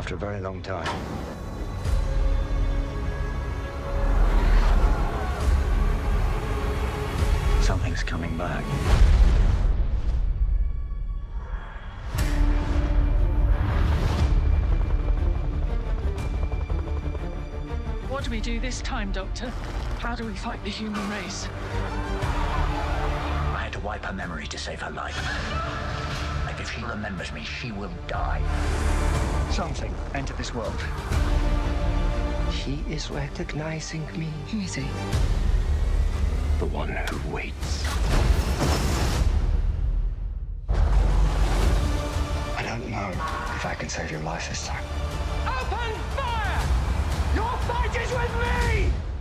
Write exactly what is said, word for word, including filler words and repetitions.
after a very long time. Something's coming back. What do we do this time, Doctor? How do we fight the human race? I had to wipe her memory to save her life. And if she remembers me, she will die. Something entered this world. He is recognizing me. Who is he? The one who waits. I don't know if I can save your life this time. Open fire! Your fight is with me!